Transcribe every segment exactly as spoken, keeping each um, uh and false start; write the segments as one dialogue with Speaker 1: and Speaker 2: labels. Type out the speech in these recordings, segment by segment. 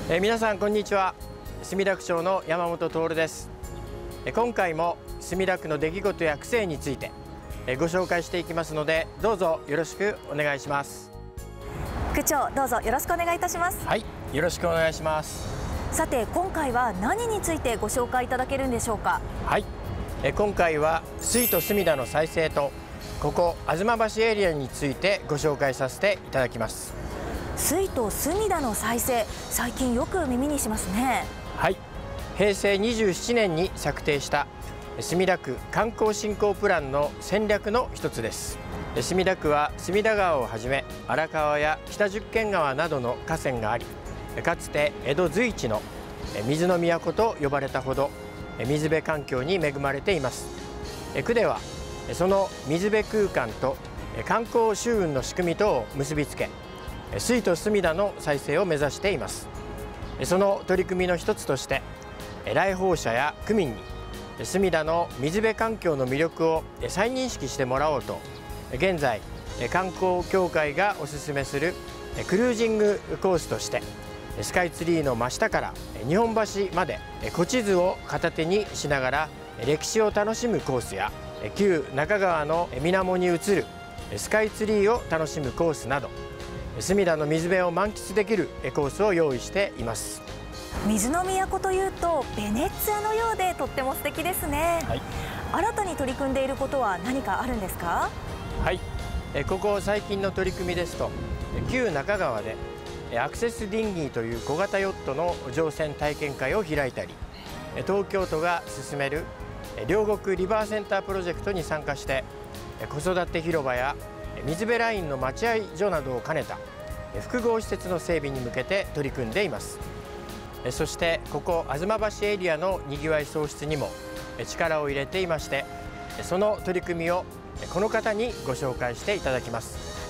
Speaker 1: えー、皆さんこんにちは。墨田区長の山本徹です。えー、今回も墨田区の出来事や区政について、えー、ご紹介していきますので、どうぞよろしくお願いします。
Speaker 2: 区長、どうぞよろしくお願いいたします。
Speaker 1: はい、よろしくお願いします。
Speaker 2: さて、今回は何についてご紹介いただけるんでしょうか。
Speaker 1: はい、えー、今回は水都墨田の再生とここ吾妻橋エリアについてご紹介させていただきます。
Speaker 2: 水都墨田の再生、最近よく耳にしますね。
Speaker 1: はい、平成にじゅうななねんに策定した墨田区観光振興プランの戦略の一つです。墨田区は隅田川をはじめ荒川や北十間川などの河川があり、かつて江戸随一の水の都と呼ばれたほど水辺環境に恵まれています。区ではその水辺空間と観光周運の仕組みとを結びつけ、水都墨田の再生を目指しています。その取り組みの一つとして、来訪者や区民に墨田の水辺環境の魅力を再認識してもらおうと、現在観光協会がおすすめするクルージングコースとして、スカイツリーの真下から日本橋まで古地図を片手にしながら歴史を楽しむコースや、旧中川の水面に映るスカイツリーを楽しむコースなど、墨田の水辺を満喫できるコースを用意しています。
Speaker 2: 水の都というとベネツィアのようでとっても素敵ですね。はい、新たに取り組んでいることは何かあるんですか？
Speaker 1: はい、ここ最近の取り組みですと、旧中川でアクセスディンギーという小型ヨットの乗船体験会を開いたり、東京都が進める両国リバーセンタープロジェクトに参加して子育て広場や水辺ラインの待合所などを兼ねた複合施設の整備に向けて取り組んでいます。そしてここ吾妻橋エリアのにぎわい創出にも力を入れていまして、その取り組みをこの方にご紹介していただきます。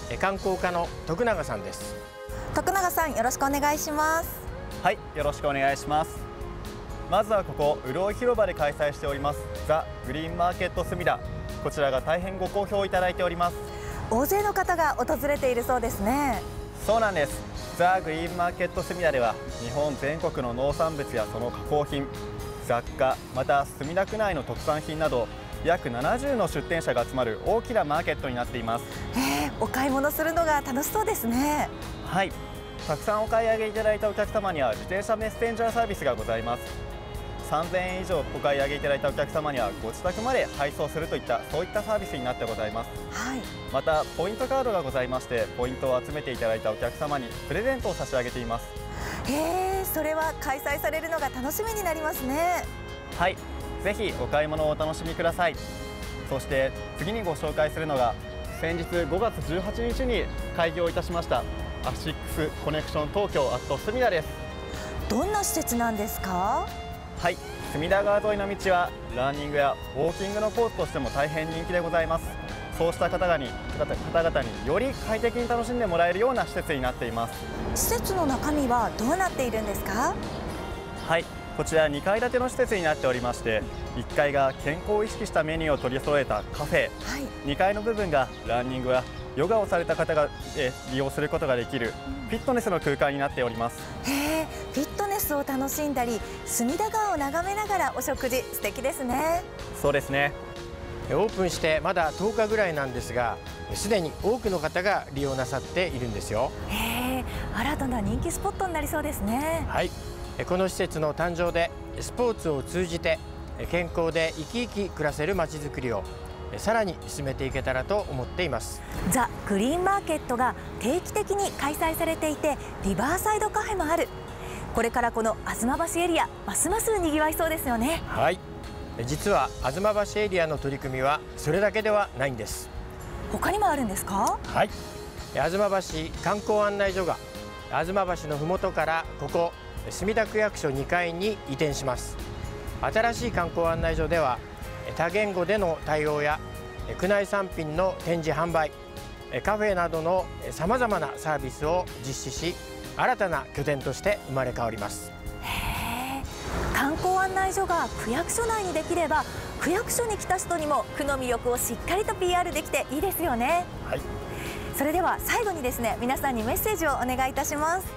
Speaker 1: 観光課の徳永さんです。
Speaker 2: 徳永さん、よろしくお願いします。
Speaker 3: はい、よろしくお願いします。まずはここ潤い広場で開催しておりますザ・グリーンマーケット墨田、こちらが大変ご好評いただいております。
Speaker 2: 大勢の方が訪れているそうですね。
Speaker 3: そうなんです。ザ・グリーンマーケット墨田では日本全国の農産物やその加工品、雑貨、また墨田区内の特産品など約ななじゅうの出店者が集まる大きなマーケットになっています。
Speaker 2: えー、お買い物するのが楽しそうですね。
Speaker 3: はい、たくさんお買い上げいただいたお客様には自転車メッセンジャーサービスがございます。さんぜんえん以上お買い上げいただいたお客様にはご自宅まで配送するといったそういったサービスになってございます。
Speaker 2: はい、
Speaker 3: またポイントカードがございまして、ポイントを集めていただいたお客様にプレゼントを差し上げています。
Speaker 2: へえ、それは開催されるのが楽しみになりますね。
Speaker 3: はい、ぜひお買い物をお楽しみください。そして次にご紹介するのが先日ごがつじゅうはちにちに開業いたしましたアシックスコネクション東京アット墨田です。
Speaker 2: どんな施設なんですか？
Speaker 3: はい、隅田川沿いの道はランニングやウォーキングのコースとしても大変人気でございます。そうした方々に方々により快適に楽しんでもらえるような施設になっています。
Speaker 2: 施設の中身はどうなっているんですか？
Speaker 3: はい、こちらにかい建ての施設になっておりまして、いっかいが健康を意識したメニューを取り揃えたカフェ、はい、にかいの部分がランニングやヨガをされた方が、えー、利用することができるフィットネスの空間になっております。
Speaker 2: へえ、フィットネスを楽しんだり隅田川を眺めながらお食事、素敵ですね。
Speaker 3: そうですね。
Speaker 1: オープンしてまだとおかぐらいなんですが、すでに多くの方が利用なさっているんですよ。
Speaker 2: へえ、新たな人気スポットになりそうですね。
Speaker 1: はい、この施設の誕生でスポーツを通じて健康で生き生き暮らせるまちづくりをさらに進めていけたらと思っています。
Speaker 2: ザ・グリーンマーケットが定期的に開催されていて、リバーサイドカフェもある。これからこの吾妻橋エリア、ますますにぎわいそうですよね。
Speaker 1: はい、実は吾妻橋エリアの取り組みはそれだけではないんです。
Speaker 2: 他にもあるんですか？
Speaker 1: はい、吾妻橋観光案内所が吾妻橋のふもとからここ墨田区役所にかいに移転します。新しい観光案内所では多言語での対応や区内産品の展示販売、カフェなどのさまざまなサービスを実施し、新たな拠点として生まれ変わります。
Speaker 2: へえ、観光案内所が区役所内にできれば、区役所に来た人にも区の魅力をしっかりと ピーアール できていいですよね。
Speaker 1: はい、
Speaker 2: それでは最後にですね、皆さんにメッセージをお願いいたします。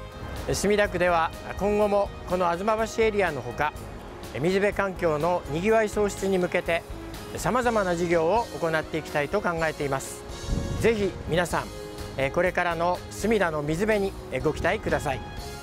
Speaker 1: 墨田区では今後もこの吾妻橋エリアのほか、水辺環境のにぎわい創出に向けてさまざまな事業を行っていきたいと考えています。ぜひ皆さんこれからの墨田の水辺にご期待ください。